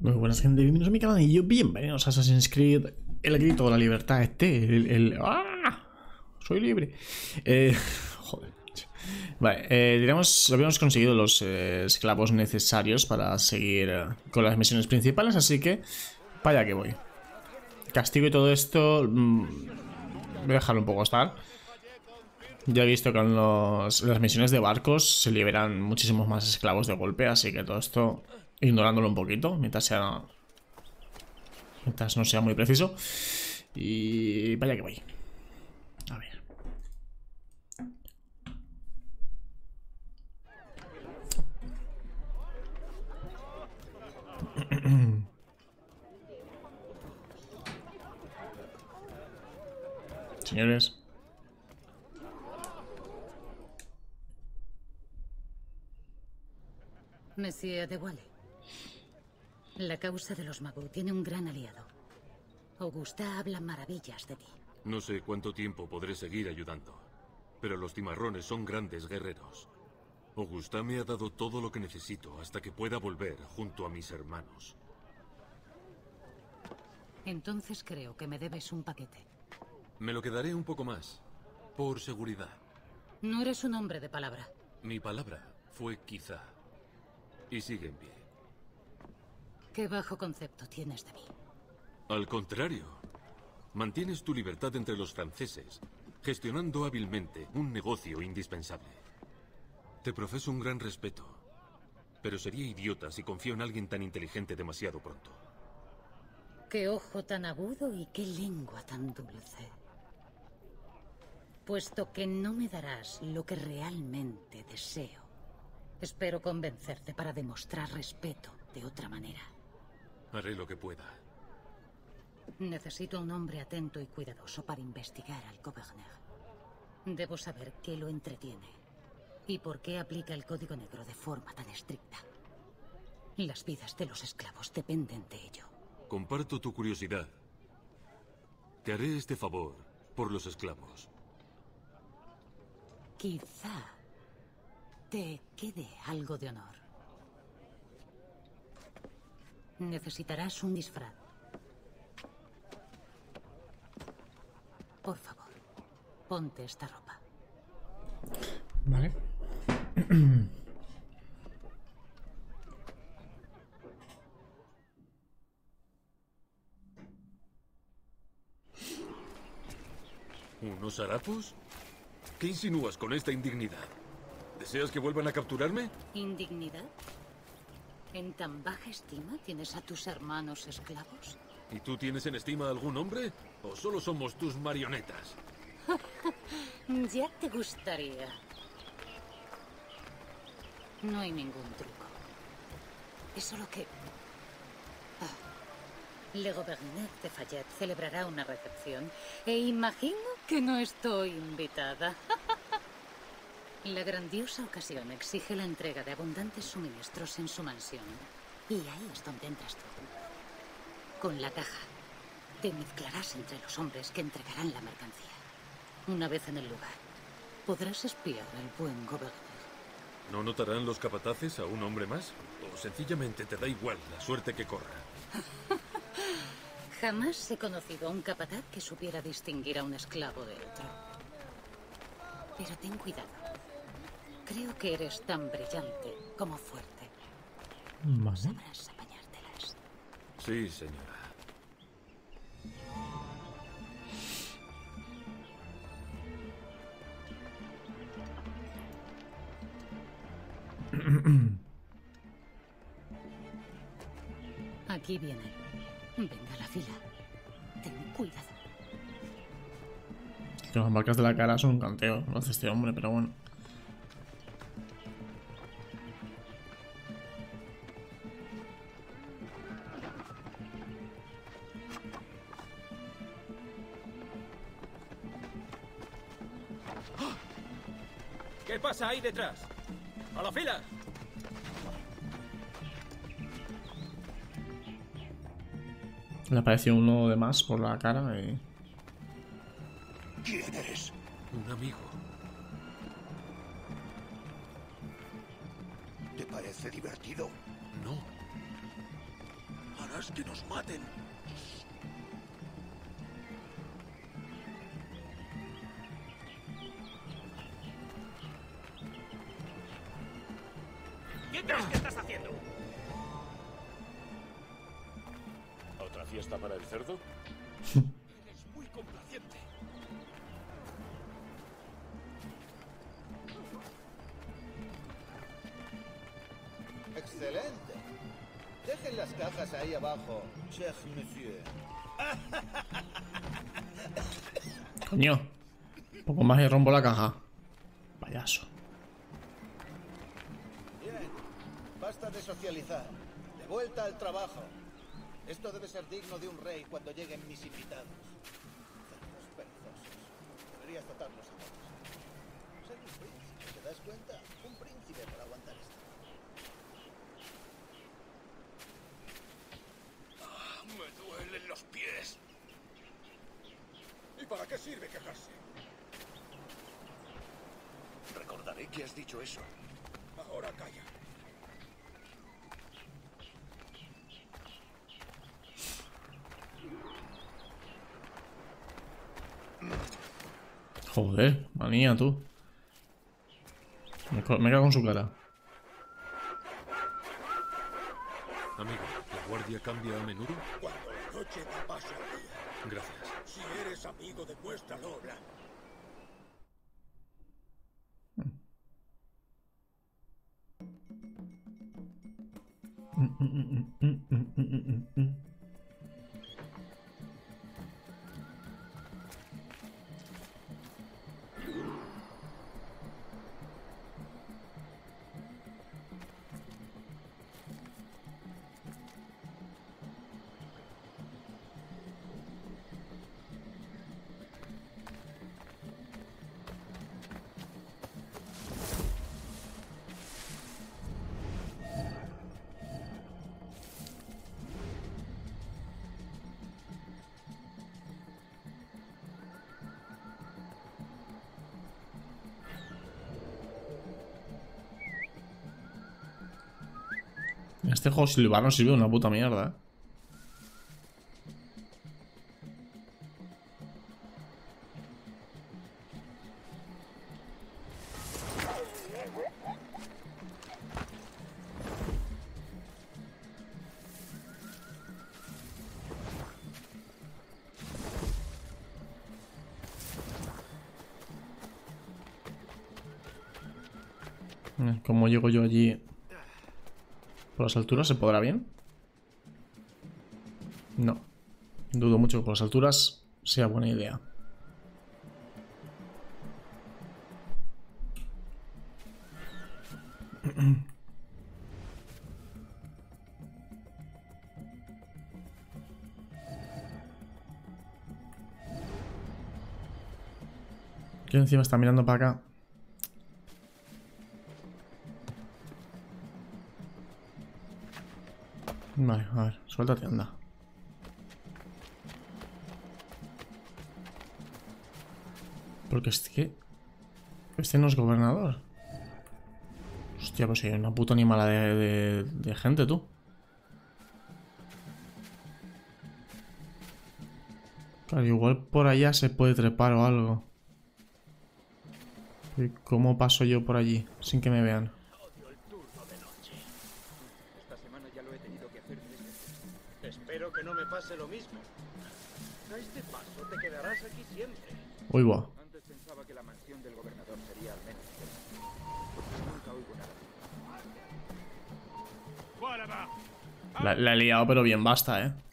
Muy buenas gente, bienvenidos a mi canal y bienvenidos a Assassin's Creed. El grito de la libertad ¡Ah! Soy libre. Joder. Vale, habíamos conseguido los esclavos necesarios para seguir con las misiones principales, así que para allá que voy. Castigo y todo esto voy a dejarlo un poco estar. Ya he visto que en las misiones de barcos se liberan muchísimos más esclavos de golpe, así que todo esto ignorándolo un poquito mientras no sea muy preciso. Y vaya que voy. A ver. Señores. Monsieur de Wally. La causa de los Magú tiene un gran aliado. Augusta habla maravillas de ti. No sé cuánto tiempo podré seguir ayudando, pero los cimarrones son grandes guerreros. Augusta me ha dado todo lo que necesito hasta que pueda volver junto a mis hermanos. Entonces creo que me debes un paquete. Me lo quedaré un poco más, por seguridad. No eres un hombre de palabra. Mi palabra fue quizá, y sigue en pie. Qué bajo concepto tienes de mí. Al contrario, mantienes tu libertad entre los franceses, gestionando hábilmente un negocio indispensable. Te profeso un gran respeto, pero sería idiota si confío en alguien tan inteligente demasiado pronto. Qué ojo tan agudo y qué lengua tan dulce. Puesto que no me darás lo que realmente deseo, espero convencerte para demostrar respeto de otra manera. Haré lo que pueda. Necesito un hombre atento y cuidadoso para investigar al Gouverneur. Debo saber qué lo entretiene y por qué aplica el Código Negro de forma tan estricta. Las vidas de los esclavos dependen de ello. Comparto tu curiosidad. Te haré este favor por los esclavos. Quizá te quede algo de honor. Necesitarás un disfraz. Por favor, ponte esta ropa. Vale. ¿Unos harapos? ¿Qué insinúas con esta indignidad? ¿Deseas que vuelvan a capturarme? ¿Indignidad? ¿En tan baja estima tienes a tus hermanos esclavos? ¿Y tú tienes en estima a algún hombre? ¿O solo somos tus marionetas? Ya te gustaría. No hay ningún truco. Es solo que... Le Gouverneur de Fayette celebrará una recepción e imagino que no estoy invitada. La grandiosa ocasión exige la entrega de abundantes suministros en su mansión. Y ahí es donde entras tú. Con la caja, te mezclarás entre los hombres que entregarán la mercancía. Una vez en el lugar, podrás espiar al buen Gouverneur. ¿No notarán los capataces a un hombre más? ¿O sencillamente te da igual la suerte que corra? Jamás he conocido a un capataz que supiera distinguir a un esclavo de otro. Pero ten cuidado. Creo que eres tan brillante como fuerte. Vale. Sabrás apañártelas. Sí, señora. Aquí vienen. Venga a la fila. Ten cuidado. Que las marcas de la cara son un canteo, lo hace este hombre, pero bueno. ¿Qué pasa ahí detrás? ¡A la fila! Le apareció uno de más por la cara y... ¿Quién eres? Un amigo. ¿Te parece divertido? No. Harás que nos maten. ¿Qué crees que estás haciendo? ¿Otra fiesta para el cerdo? Eres muy complaciente. Excelente. Dejen las cajas ahí abajo, cher monsieur. Coño. Un poco más y rompo la caja. Payaso. Bien. Basta de socializar. De vuelta al trabajo. Esto debe ser digno de un rey cuando lleguen mis invitados. Cerdos perezosos. Deberías tratarlos a todos. Soy un príncipe, ¿te das cuenta? Un príncipe para aguantar esto. Me duelen los pies. ¿Y para qué sirve quejarse? Recordaré que has dicho eso. Ahora calla. Joder, manía tú. Me cago en su cara. Amigo, ¿la guardia cambia a menudo? Cuando la noche da paso al día. Gracias. Si eres amigo, demuéstralo, Bran. Este juego silvano sirve de una puta mierda, ¿eh? ¿Cómo llego yo allí? ¿Por las alturas se podrá bien? No. Dudo mucho que por las alturas sea buena idea. Que encima está mirando para acá. Vale, a ver, suéltate, anda. Porque es que... Este no es gobernador. Hostia, pues hay una puta animala de gente, tú. Claro, igual por allá se puede trepar o algo. ¿Y cómo paso yo por allí sin que me vean? Odio el turno de noche. Esta semana ya lo he tenido que hacer 3 veces. Espero que no me pase lo mismo. A este paso te quedarás aquí siempre. Uy, va. Antes pensaba que la mansión del gobernador sería al menos feliz. Nunca oigo nada. La he liado, pero bien basta, ¿eh?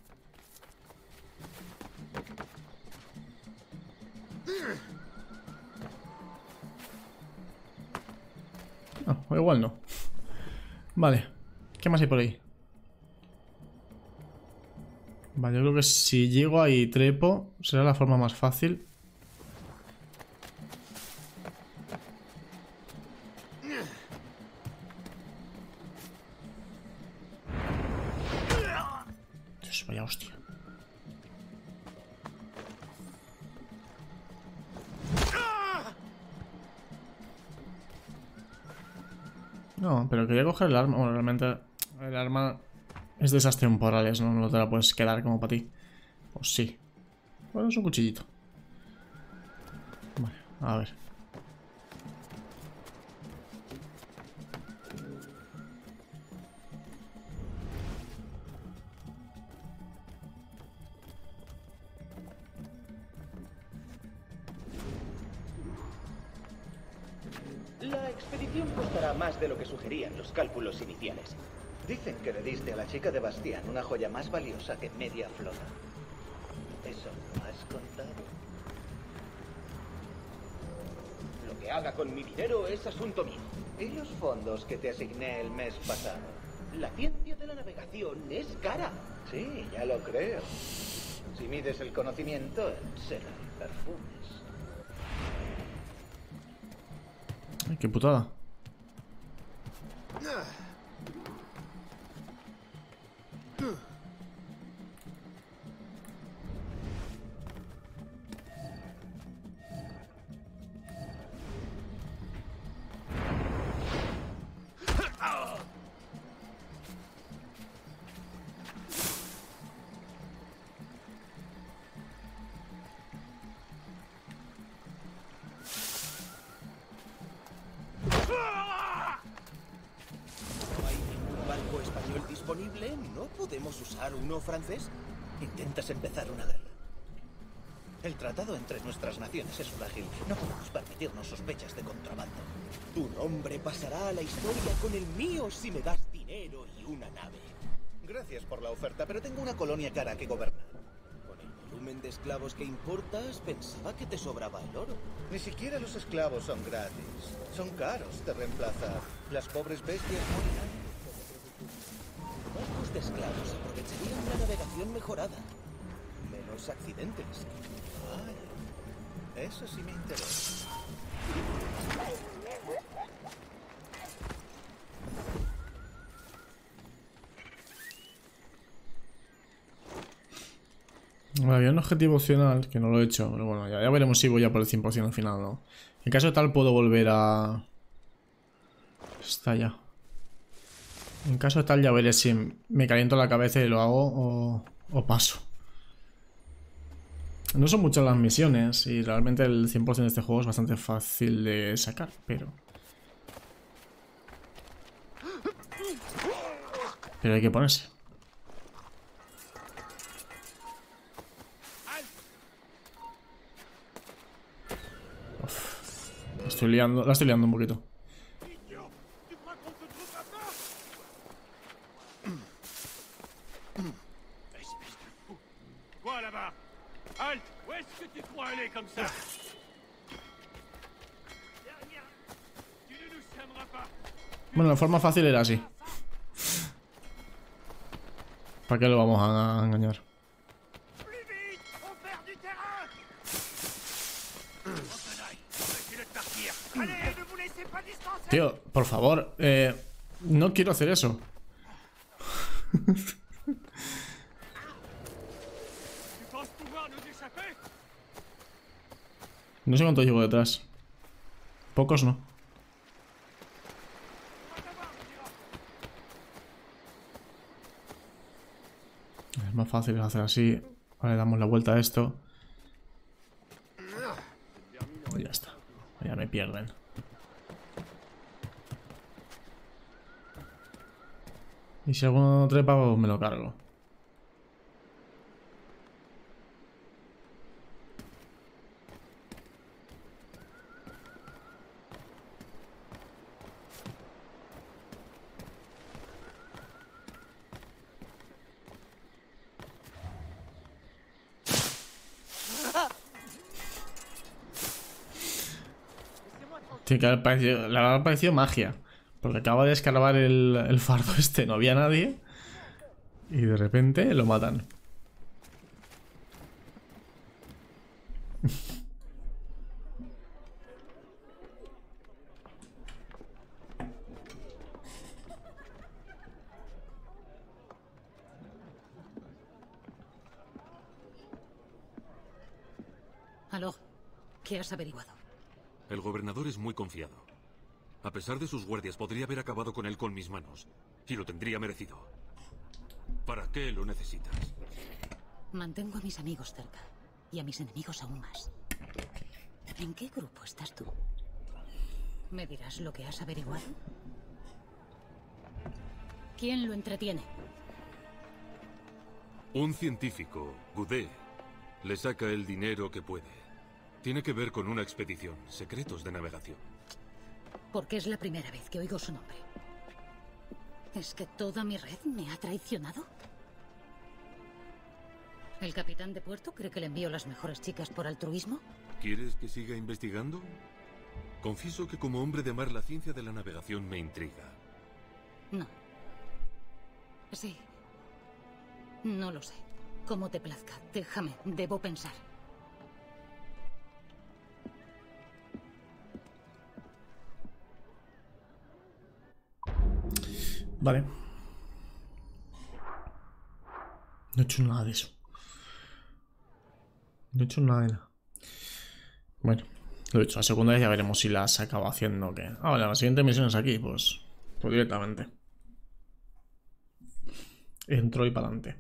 Ah, o igual no. Vale. ¿Qué más hay por ahí? Vale, yo creo que si llego ahí y trepo será la forma más fácil. Dios, vaya hostia. No, pero quería coger el arma. Bueno, realmente el arma Es de esas temporales, ¿no? No te la puedes quedar como para ti. Pues sí. Bueno, es un cuchillito. Vale, a ver. La expedición costará más de lo que sugerían los cálculos iniciales. Dicen que le diste a la chica de Bastián una joya más valiosa que media flota. Eso no has contado. Lo que haga con mi dinero es asunto mío. ¿Y los fondos que te asigné el mes pasado? La ciencia de la navegación es cara. Sí, ya lo creo. Si mides el conocimiento en seda y perfumes. Ay, qué putada. ¿Barco español disponible? ¿No podemos usar uno francés? ¿Intentas empezar una guerra? El tratado entre nuestras naciones es frágil. No podemos permitirnos sospechas de contrabando. Tu nombre pasará a la historia con el mío si me das dinero y una nave. Gracias por la oferta, pero tengo una colonia cara que gobernar. Con el volumen de esclavos que importas, pensaba que te sobraba el oro. Ni siquiera los esclavos son gratis. Son caros de reemplazar. Las pobres bestias morirán. Barcos de esclavos aprovecharían la navegación mejorada. Menos accidentes. Vaya, eso sí me interesa. Bueno, había un objetivo opcional que no lo he hecho, pero bueno, ya veremos si voy a por el 100% al final, ¿no? En caso tal puedo volver a... Está ya. En caso tal ya veré si me caliento la cabeza y lo hago o paso. No son muchas las misiones y realmente el 100% de este juego es bastante fácil de sacar, pero... Pero hay que ponerse. Uf, la estoy liando un poquito. Bueno, la forma fácil era así. ¿Para qué lo vamos a engañar? Tío, por favor, no quiero hacer eso. No sé cuánto llevo detrás. Pocos no. Es más fácil hacer así. Vale, damos la vuelta a esto. Y ya está. Ya me pierden. Y si alguno trepa, pues me lo cargo. Tiene que le habrá parecido magia. Porque acaba de escarbar el fardo este, no había nadie. Y de repente lo matan. Aló, ¿qué has averiguado? El gobernador es muy confiado. A pesar de sus guardias, podría haber acabado con él con mis manos. Y lo tendría merecido. ¿Para qué lo necesitas? Mantengo a mis amigos cerca y a mis enemigos aún más. ¿En qué grupo estás tú? ¿Me dirás lo que has averiguado? ¿Quién lo entretiene? Un científico, Goudet, le saca el dinero que puede. Tiene que ver con una expedición, secretos de navegación. Porque es la primera vez que oigo su nombre. ¿Es que toda mi red me ha traicionado? ¿El capitán de puerto cree que le envío las mejores chicas por altruismo? ¿Quieres que siga investigando? Confieso que como hombre de mar la ciencia de la navegación me intriga. No. Sí. No lo sé. Como te plazca. Déjame. Debo pensar. Vale. No he hecho nada de eso. No he hecho nada de nada. Bueno, lo he hecho. La segunda vez ya veremos si las acabo haciendo o qué. Ah, vale, la siguiente misión es aquí, pues directamente. Entro y para adelante.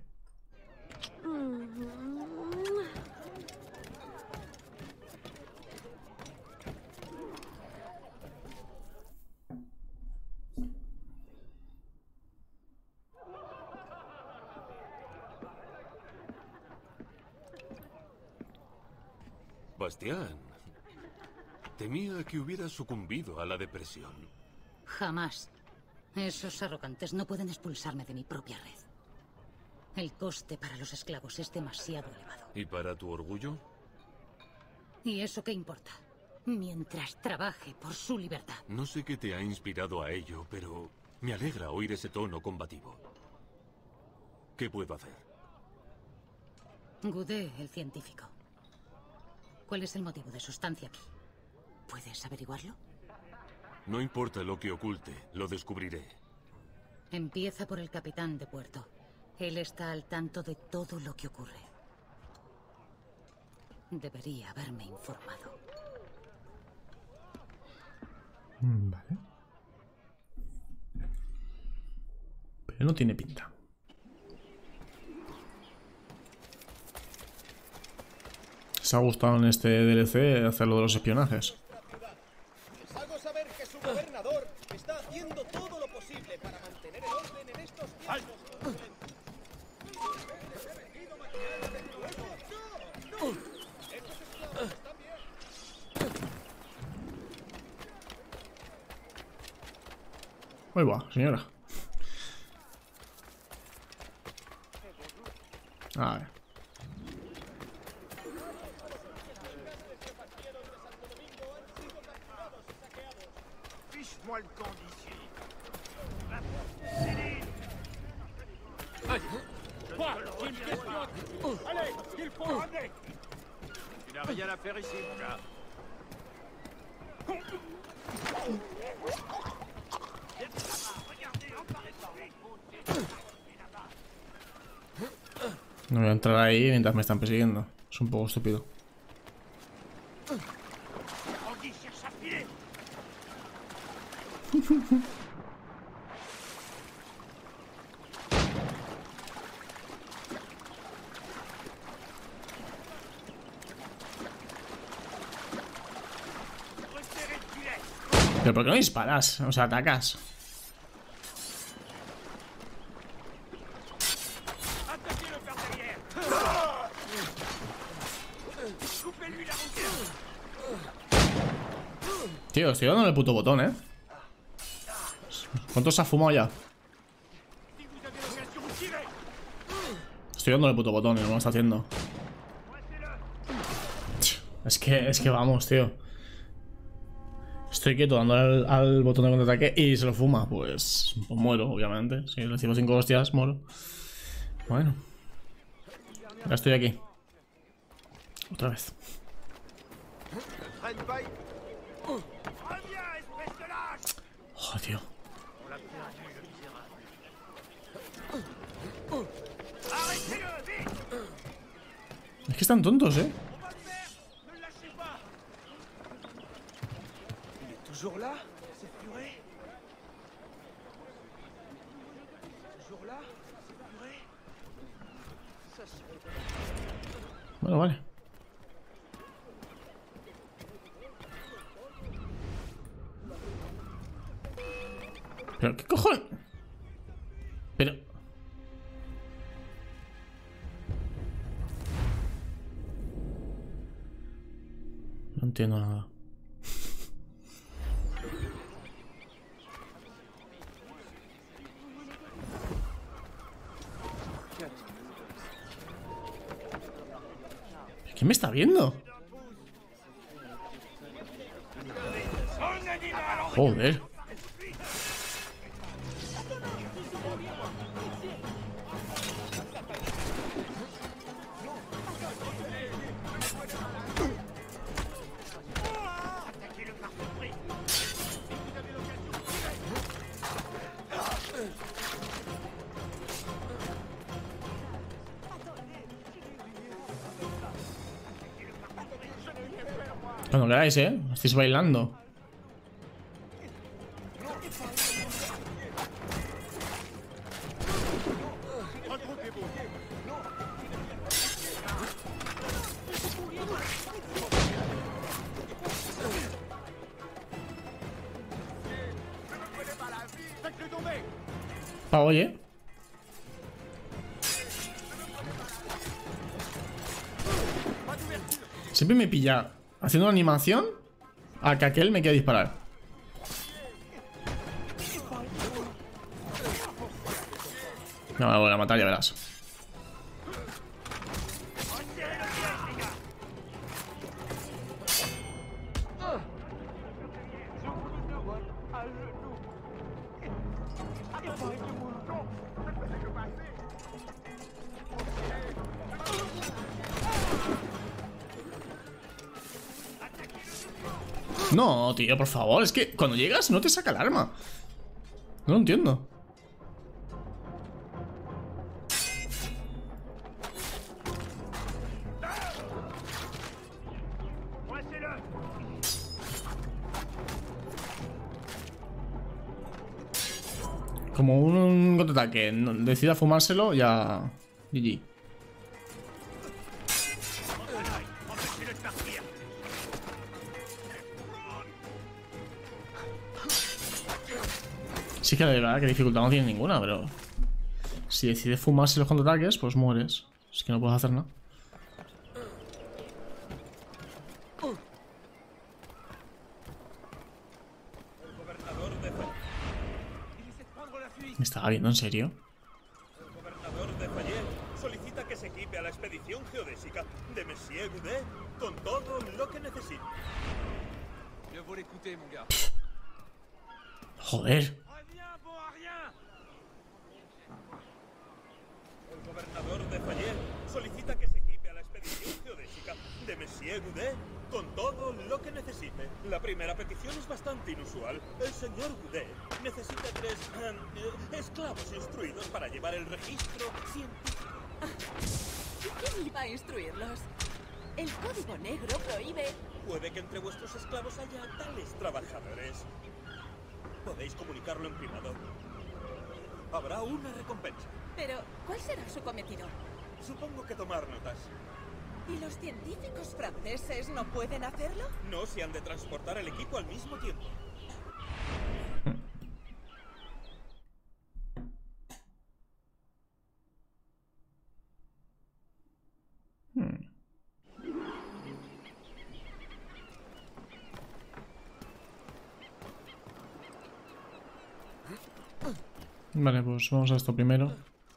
Bastián, temía que hubieras sucumbido a la depresión. Jamás. Esos arrogantes no pueden expulsarme de mi propia red. El coste para los esclavos es demasiado elevado. ¿Y para tu orgullo? ¿Y eso qué importa? Mientras trabaje por su libertad. No sé qué te ha inspirado a ello, pero me alegra oír ese tono combativo. ¿Qué puedo hacer? Goudet, el científico. ¿Cuál es el motivo de su estancia aquí? ¿Puedes averiguarlo? No importa lo que oculte, lo descubriré. Empieza por el capitán de puerto. Él está al tanto de todo lo que ocurre. Debería haberme informado. Vale. Pero no tiene pinta. ¿Les ha gustado en este DLC hacerlo de los espionajes? Les hago saber que su gobernador está haciendo todo lo posible para mantener el orden en estos tiempos turbulentos. Ahí va, señora. A ver. Fiche-moi le camp d'ici. Quoi? Une question. Allez, il faut ramener. Tu n'as rien à faire ici, mon gars. No voy a entrar ahí mientras me están persiguiendo. Es un poco estúpido. Anguille cherche à filer. Resserrez le filet. ¿Pero por qué no disparas? O sea, atacas. Attaquez-le par derrière. Coupez-lui la route. Tío, estoy dando el puto botón, ¿eh? ¿Cuánto se ha fumado ya? Si vous avez l'occasion, tirez. Estoy dando el puto botón y no lo está haciendo. Es que vamos, tío. Estoy quieto dando al botón de contraataque y se lo fuma. Pues muero, obviamente. Si recibo 5 hostias, muero. Bueno. Ya estoy aquí. Otra vez. Reviens, espèce de lâche. Joder, tío. On l'a perdu, le misérable. Arrêtez-le, vite. Es que están tontos, ¿eh? On va le faire. Ne le lâchez pas. Il est toujours là, cette purée. Toujours là, cette purée. Bueno, vale. ¿Pero qué cojones? Pero... No entiendo nada. ¿Quién me está viendo? Joder. Cuando queráis, estáis bailando. Pa, oye. Siempre me pilla haciendo una animación a que aquel me quiera disparar. No me voy a matar, ya verás. No, tío, por favor. Es que cuando llegas no te saca el arma. No lo entiendo. Como un contraataque decida fumárselo, ya... GG. Sí que de verdad que dificultad no tiene ninguna, pero... Si decides fumarse los contraataques, pues mueres. Es que no puedes hacer nada. ¿Me estaba viendo en serio? El gobernador de Fayette solicita que se equipe a la expedición geodésica de Monsieur Goudet con todo lo que necesite. Joder. El gobernador de Fayette solicita que se equipe a la expedición geodésica de Monsieur Goudet con todo lo que necesite. La primera petición es bastante inusual. El señor Goudet necesita 3 esclavos instruidos para llevar el registro científico. ¿Quién iba a instruirlos? El código negro prohíbe... Puede que entre vuestros esclavos haya tales trabajadores. Podéis comunicarlo en privado. Habrá una recompensa. Pero, ¿cuál será su cometido? Supongo que tomar notas. ¿Y los científicos franceses no pueden hacerlo? No, si han de transportar el equipo al mismo tiempo. Vale, pues vamos a esto primero.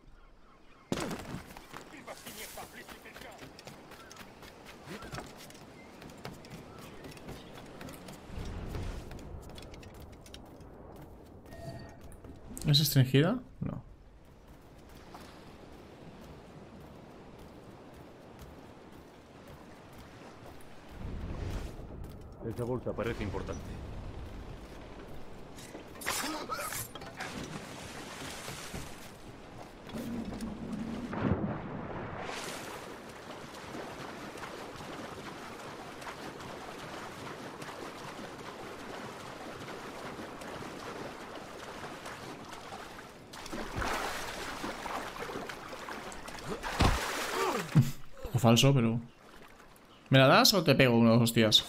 ¿Es restringida? No. Esa bolsa parece importante. falso, pero... ¿Me la das o te pego unos hostias?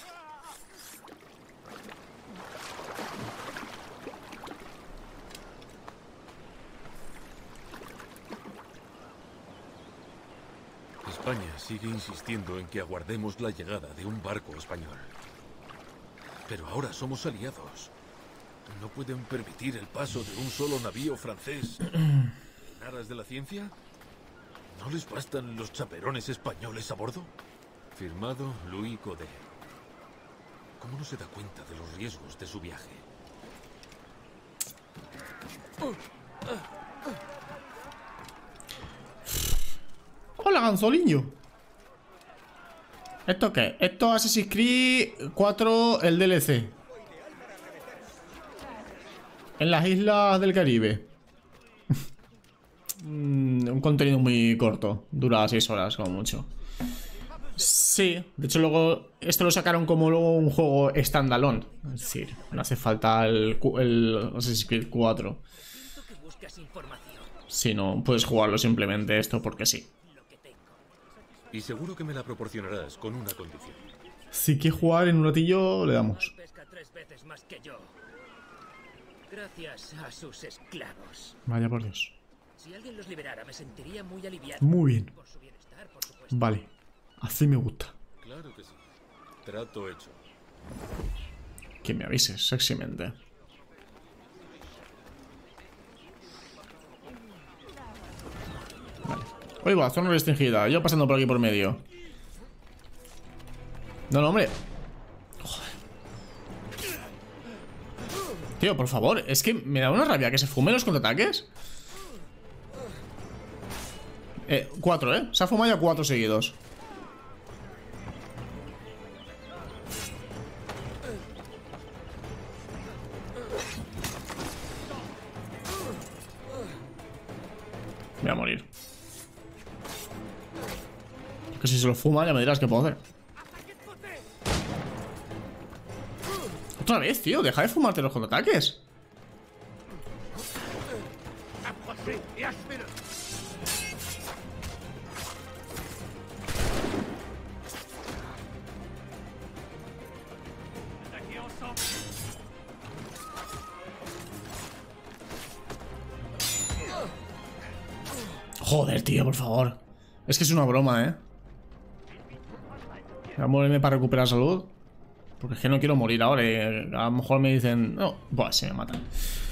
España sigue insistiendo en que aguardemos la llegada de un barco español. Pero ahora somos aliados. ¿No pueden permitir el paso de un solo navío francés en aras de la ciencia? ¿No les bastan los chaperones españoles a bordo? Firmado Louis Godet. ¿Cómo no se da cuenta de los riesgos de su viaje? Hola, Ganzoliño. ¿Esto qué? Esto es Assassin's Creed 4, el DLC. En las islas del Caribe. Un contenido muy corto. Dura 6 horas como mucho. Sí, de hecho luego esto lo sacaron como luego un juego standalone. Es decir, no hace falta el Assassin's Creed 4. Si no, puedes jugarlo simplemente esto porque sí. Y seguro que me la proporcionarás con una condición. Si quieres jugar en un ratillo, le damos. Pesca 3 veces más que yo. Gracias a sus esclavos. Vaya por Dios. Si alguien los liberara, me sentiría muy aliviado. Muy bien. Por su bienestar, por supuesto. Vale. Así me gusta. Claro que sí. Trato hecho. Que me avises, sexymente. Vale. Oye, va, zona restringida. Yo pasando por aquí por medio. No, hombre. Joder. Tío, por favor. Es que me da una rabia que se fumen los contraataques. 4, ¿eh? Se ha fumado ya 4 seguidos. Voy a morir. Que si se lo fuma ya me dirás qué puedo hacer. Otra vez, tío. Deja de fumarte los contraataques. Joder, tío, por favor. Es que es una broma, ¿eh? Voy a morirme para recuperar salud. Porque es que no quiero morir ahora. A lo mejor me dicen... No, buah, se me matan.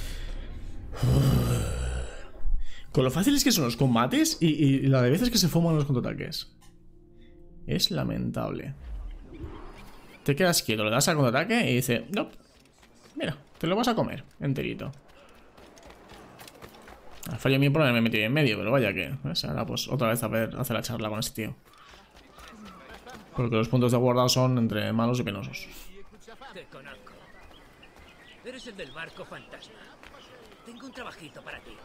Con lo fáciles que son los combates y la de veces que se fuman los contraataques. Es lamentable. Te quedas quieto, le das al contraataque y dice... No, mira, te lo vas a comer enterito. Al fallo mío porque me he metido en medio, pero vaya que... ¿ves? Ahora pues otra vez a ver, hacer la charla con este tío. Porque los puntos de guardado son entre malos y penosos. Te conozco. Eres el del barco fantasma. Tengo un trabajito para ti.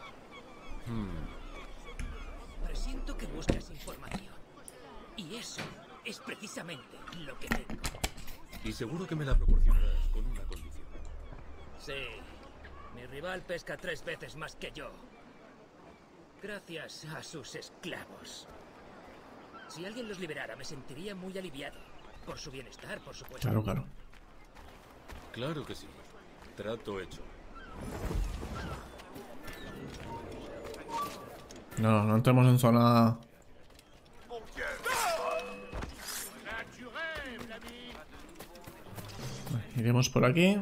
Presiento que buscas información. Y eso es precisamente lo que tengo. Y seguro que me la proporcionarás con una condición. Sí. Mi rival pesca 3 veces más que yo. Gracias a sus esclavos. Si alguien los liberara, me sentiría muy aliviado. Por su bienestar, por supuesto. Claro, claro. Claro que sí. Trato hecho. No, no entremos en zona... Iremos por aquí.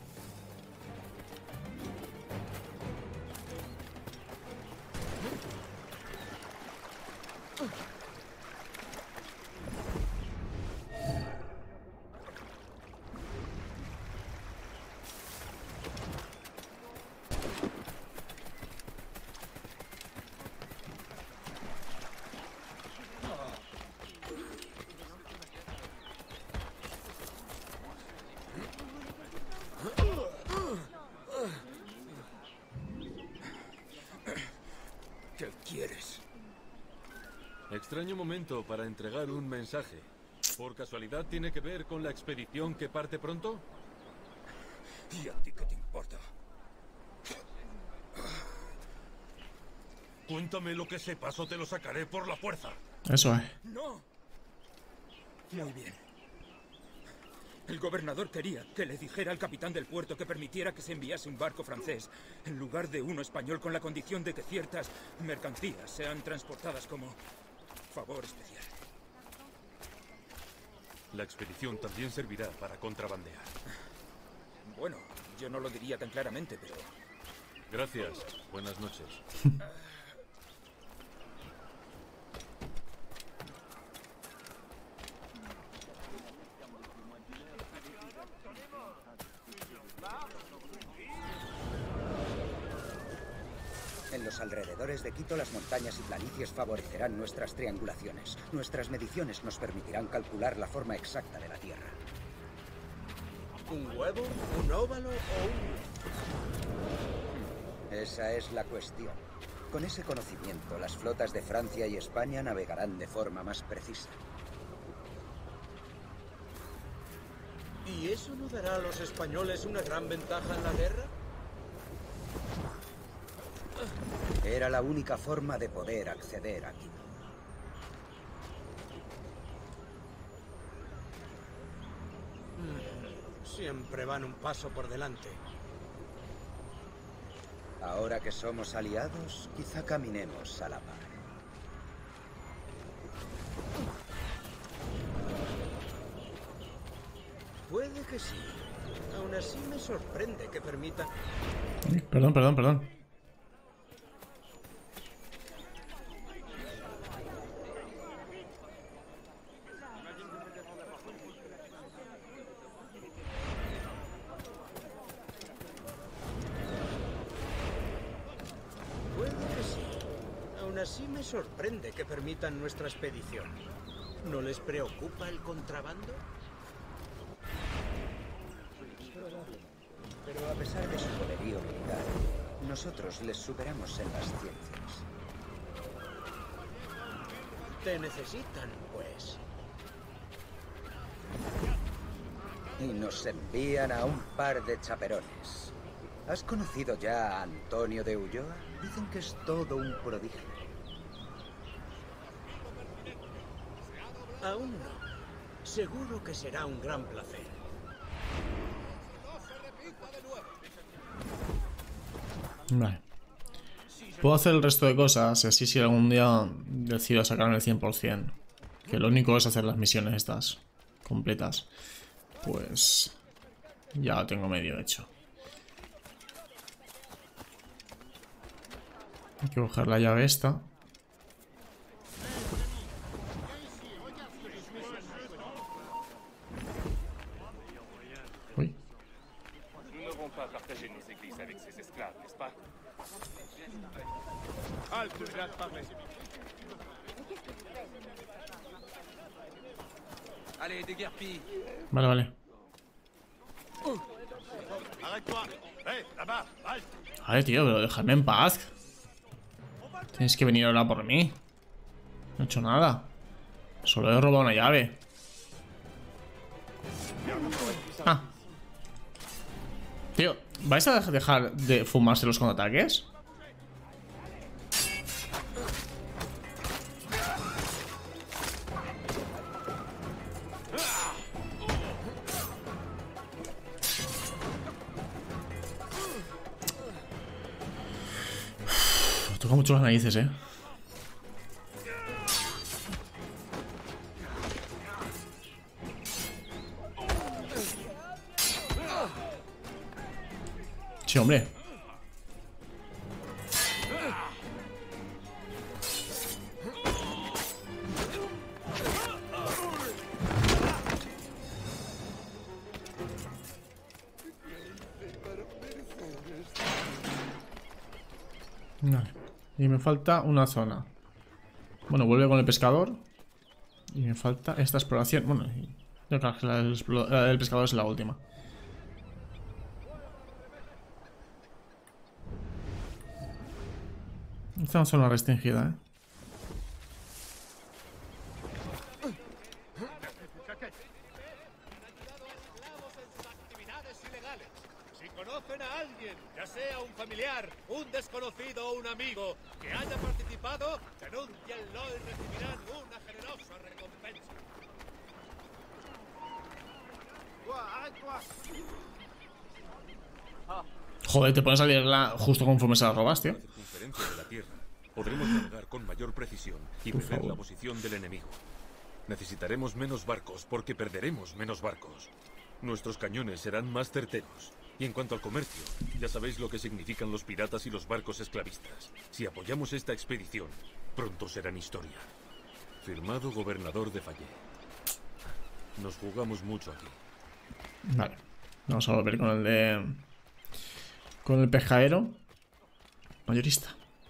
¿Qué quieres? Extraño momento para entregar un mensaje. ¿Por casualidad tiene que ver con la expedición que parte pronto? ¿Y a ti qué te importa? Cuéntame lo que sepas o te lo sacaré por la fuerza. Eso es. No, Muy bien. El gobernador quería que le dijera al capitán del puerto que permitiera que se enviase un barco francés en lugar de uno español, con la condición de que ciertas mercancías sean transportadas como favor especial. La expedición también servirá para contrabandear. Bueno, yo no lo diría tan claramente, pero... Gracias. Buenas noches. En los alrededores de Quito, las montañas y planicies favorecerán nuestras triangulaciones. Nuestras mediciones nos permitirán calcular la forma exacta de la Tierra. ¿Un huevo? ¿Un óvalo o un...? Esa es la cuestión. Con ese conocimiento, las flotas de Francia y España navegarán de forma más precisa. ¿Y eso no dará a los españoles una gran ventaja en la guerra? Era la única forma de poder acceder a Quito. Siempre van un paso por delante. Ahora que somos aliados, quizá caminemos a la par. Puede que sí. Aún así me sorprende que permita... Perdón. Puede que sí. Aún así me sorprende que permitan nuestra expedición. ¿No les preocupa el contrabando? Pero a pesar de su poderío militar, nosotros les superamos en las ciencias. Te necesitan, pues. Y nos envían a un par de chaperones. ¿Has conocido ya a Antonio de Ulloa? Dicen que es todo un prodigio. Aún no. Seguro que será un gran placer. Vale. Puedo hacer el resto de cosas y así si algún día decido sacarme el 100%. Que lo único es hacer las misiones estas completas. Pues ya lo tengo medio hecho. Hay que coger la llave esta. Uy. Vale. Vale, tío, pero dejadme en paz. Tienes que venir ahora por mí. No he hecho nada. Solo he robado una llave. Ah. Tío, ¿vais a dejar de fumarse los contraataques? Toca mucho las narices, Sí, hombre. Vale. Y me falta una zona. Bueno, vuelve con el pescador. Y me falta esta exploración. Bueno, yo creo que la del pescador es la última. Esta es una zona restringida, Si conocen a alguien, ya sea un familiar, un desconocido o un amigo, que haya participado, denúncienlo y recibirán una generosa recompensa. Joder, te pones a leerla justo conforme se la robas, tío. La circunferencia de la Tierra. Podremos navegar con mayor precisión y Por prever favor. la posición del enemigo. Necesitaremos menos barcos porque perderemos menos barcos. Nuestros cañones serán más certeros. Y en cuanto al comercio, ya sabéis lo que significan los piratas y los barcos esclavistas. Si apoyamos esta expedición, pronto serán historia. Firmado Gobernador de Fayet. Nos jugamos mucho aquí. Vale. Vamos a volver con el de... Con el pescadero. Mayorista.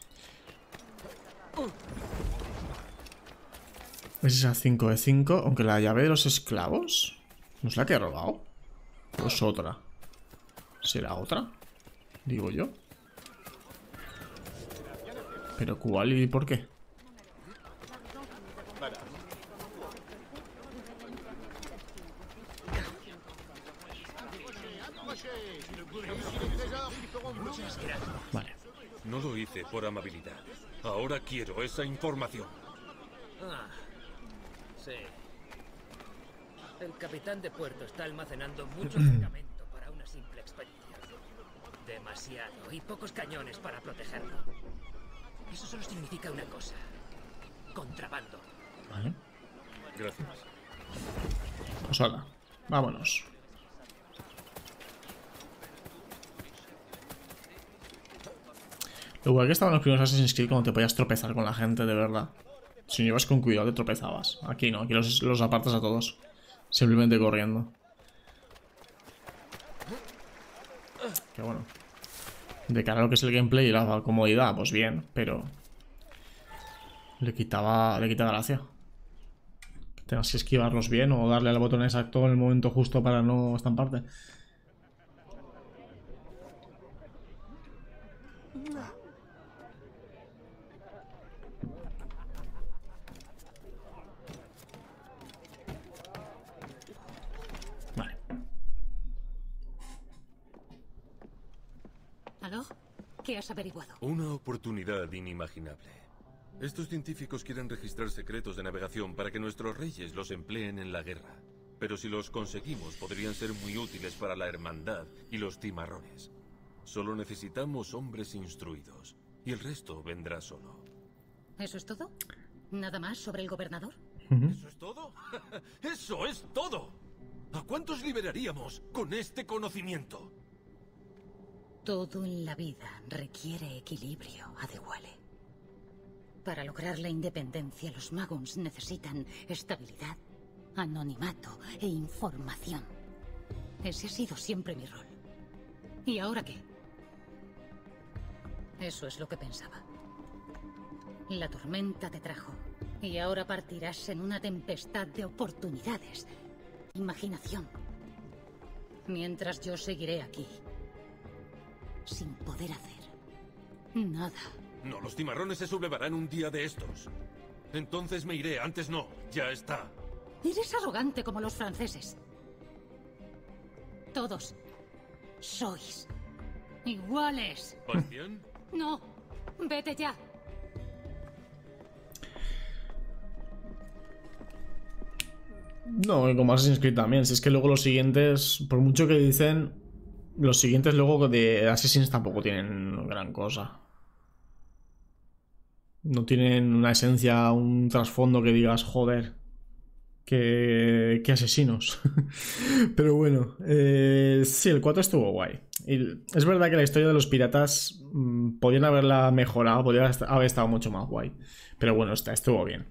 Es esa 5 de 5. Aunque la llave de los esclavos ¿no es la que he robado? ¿O es otra? ¿Será otra? Digo yo. ¿Pero cuál y por qué? Vale. No lo hice por amabilidad. Ahora quiero esa información. Ah, sí. El capitán de puerto está almacenando mucho cargamento para una simple expedición. Demasiado y pocos cañones para protegerlo. Eso solo significa una cosa. Contrabando. Vale. Gracias. Pues hola. Vámonos. Lo igual que estaban los primeros Assassin's Creed cuando te podías tropezar con la gente, de verdad. Si no ibas con cuidado te tropezabas. Aquí no, aquí los apartas a todos. Simplemente corriendo. Que bueno. De cara a lo que es el gameplay y la comodidad, pues bien, pero... Le quita gracia. Que tengas que esquivarlos bien o darle al botón exacto en el momento justo para no estamparte. Vale. ¿Aló? ¿Qué has averiguado? Una oportunidad inimaginable. Estos científicos quieren registrar secretos de navegación para que nuestros reyes los empleen en la guerra. Pero si los conseguimos, podrían ser muy útiles para la hermandad y los cimarrones. Solo necesitamos hombres instruidos, y el resto vendrá solo. ¿Eso es todo? ¿Nada más sobre el gobernador? ¿Eso es todo? ¡Eso es todo! ¿A cuántos liberaríamos con este conocimiento? Todo en la vida requiere equilibrio, Adewale. Para lograr la independencia, los Maguns necesitan estabilidad, anonimato e información. Ese ha sido siempre mi rol. ¿Y ahora qué? Eso es lo que pensaba. La tormenta te trajo, y ahora partirás en una tempestad de oportunidades, imaginación. Mientras yo seguiré aquí, sin poder hacer nada. No, los cimarrones se sublevarán un día de estos. Entonces me iré, antes no. Ya está. Eres arrogante como los franceses. Todos sois iguales. ¿Bastián? No, vete ya. No, y como Assassin's Creed también. Si es que luego los siguientes, por mucho que dicen, los siguientes luego de Assassin's tampoco tienen gran cosa. No tienen una esencia, un trasfondo que digas, joder, qué asesinos. Pero bueno, sí, el 4 estuvo guay. Y es verdad que la historia de los piratas podían haberla mejorado, podría haber estado mucho más guay. Pero bueno, estuvo bien.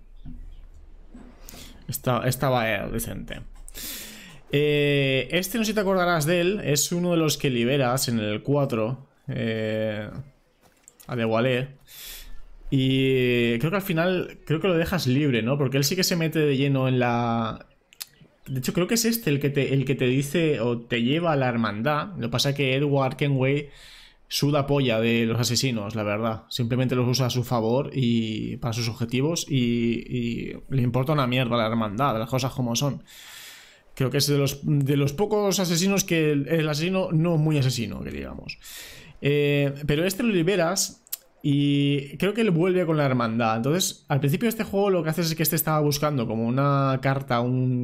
Estaba decente. Este, no sé si te acordarás de él, es uno de los que liberas en el 4. Adewale. Y creo que al final, creo que lo dejas libre, ¿no? Porque él sí que se mete de lleno en la... De hecho, creo que es este el que te dice o te lleva a la hermandad. Lo que pasa es que Edward Kenway suda polla de los asesinos, la verdad. Simplemente los usa a su favor y para sus objetivos y le importa una mierda la hermandad, las cosas como son. Creo que es de los pocos asesinos que el asesino no muy asesino, que digamos. Pero este lo liberas Y creo que él vuelve con la hermandad. Entonces, al principio de este juego lo que haces es que este estaba buscando como una carta,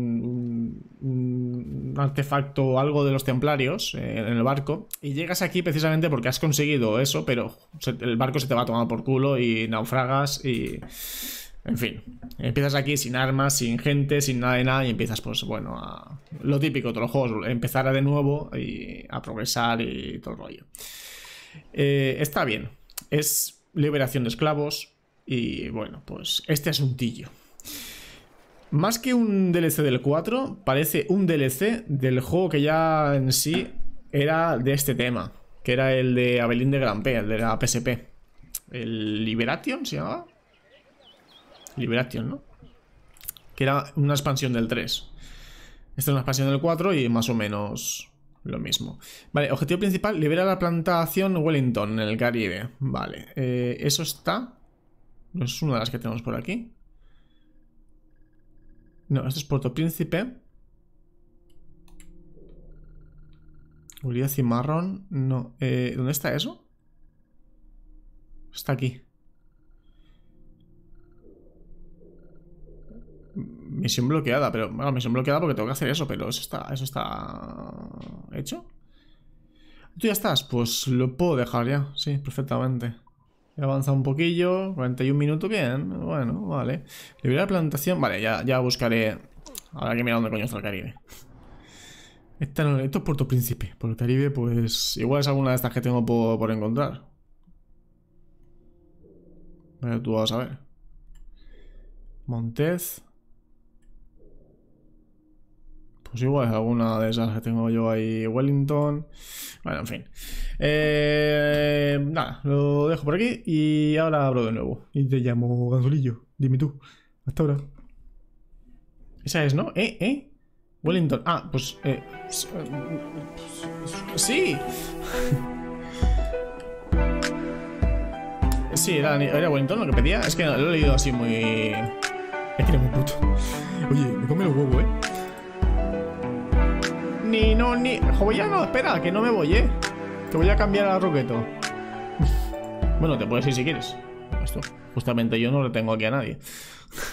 un artefacto o algo de los templarios en el barco. Y llegas aquí precisamente porque has conseguido eso, pero el barco se te va a tomar por culo y naufragas y... En fin, empiezas aquí sin armas, sin gente, sin nada de nada y empiezas, pues bueno, a... lo típico de todos los juegos, empezar de nuevo y a progresar y todo el rollo. Está bien, es liberación de esclavos y bueno, pues este asuntillo. Más que un DLC del 4, parece un DLC del juego que ya en sí era de este tema, que era el de Abelín de Granpé, el de la PSP. ¿El Liberation se llamaba? Liberation, ¿no? Que era una expansión del 3. Esta es una expansión del 4 y más o menos lo mismo. Vale, objetivo principal, libera la plantación Wellington en el Caribe. Vale, eso está... No es una de las que tenemos por aquí. No, esto es Puerto Príncipe. Olía Cimarrón. No, ¿dónde está eso? Está aquí. Misión bloqueada, pero bueno, misión bloqueada porque tengo que hacer eso, pero eso está hecho. ¿Tú ya estás? Pues lo puedo dejar ya, sí, perfectamente. He avanzado un poquillo, 41 minutos, bien, bueno, vale. Liberar la plantación, vale, ya buscaré. Ahora que mira dónde coño está el Caribe. Esto es Puerto Príncipe, por el Caribe, pues igual es alguna de estas que tengo por encontrar. Pero tú vas a ver. Montez. Pues igual es alguna de esas que tengo yo ahí. Wellington. Bueno, en fin. Nada, lo dejo por aquí. Y ahora abro de nuevo. Y te llamo Gansolillo. Dime tú. Hasta ahora. Esa es, ¿no? Wellington. Ah, pues... sí. Sí, era Wellington lo que pedía. Es que no, lo he leído así muy... Es que era muy puto. Oye, me come los huevos, Joder, ya no, espera, que no me voy, que voy a cambiar a Roqueto. Bueno, te puedes ir si quieres. Esto, justamente yo no le tengo aquí a nadie.